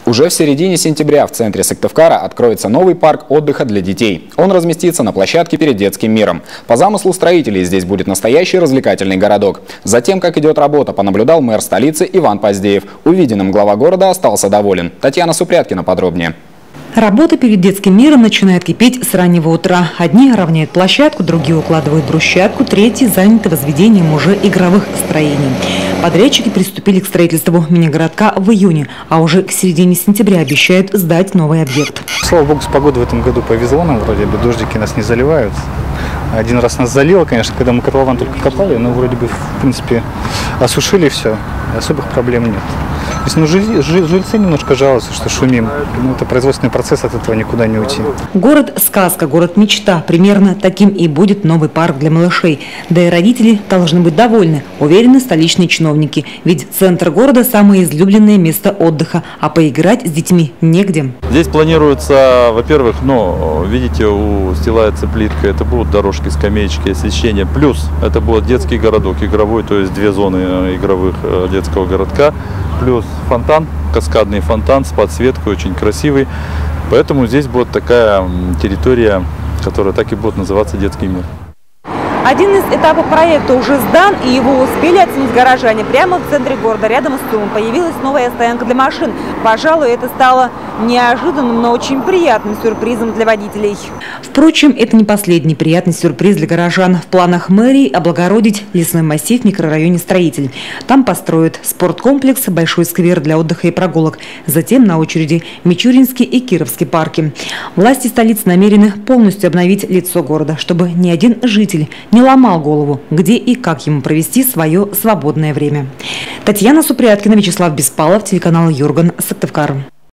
Уже в середине сентября в центре Сыктывкара откроется новый парк отдыха для детей. Он разместится на площадке перед детским миром. По замыслу строителей здесь будет настоящий развлекательный городок. Затем, как идет работа, понаблюдал мэр столицы Иван Поздеев. Увиденным глава города остался доволен. Татьяна Супряткина подробнее. Работа перед детским миром начинает кипеть с раннего утра. Одни равняют площадку, другие укладывают брусчатку, третьи заняты возведением уже игровых строений. Подрядчики приступили к строительству мини-городка в июне, а уже к середине сентября обещают сдать новый объект. Слава богу, с погодой в этом году повезло нам, вроде бы дождики нас не заливают. Один раз нас залило, конечно, когда мы котлован только копали, но вроде бы, в принципе, осушили все, особых проблем нет. То есть, жильцы немножко жалуются, что шумим. Но это производственный процесс, от этого никуда не уйти. Город-сказка, город-мечта. Примерно таким и будет новый парк для малышей. Да и родители должны быть довольны, уверены столичные чиновники. Ведь центр города – самое излюбленное место отдыха, а поиграть с детьми негде. Здесь планируется, во-первых, видите, устилается плитка, это будут дорожки, скамеечки, освещение. Плюс это будет детский городок, игровой, то есть 2 зоны игровых детского городка. Плюс фонтан, каскадный фонтан с подсветкой, очень красивый. Поэтому здесь будет такая территория, которая так и будет называться детский мир. Один из этапов проекта уже сдан, и его успели оценить горожане. Прямо в центре города, рядом с ЦУМом, появилась новая стоянка для машин. Пожалуй, это стало неожиданным, но очень приятным сюрпризом для водителей. Впрочем, это не последний приятный сюрприз для горожан. В планах мэрии облагородить лесной массив в микрорайоне Строитель. Там построят спорткомплекс, большой сквер для отдыха и прогулок. Затем на очереди Мичуринский и Кировский парки. Власти столицы намерены полностью обновить лицо города, чтобы ни один житель не ломал голову, где и как ему провести свое свободное время. Татьяна Супряткина, Вячеслав Беспалов, телеканал Юрган, Сыктывкар.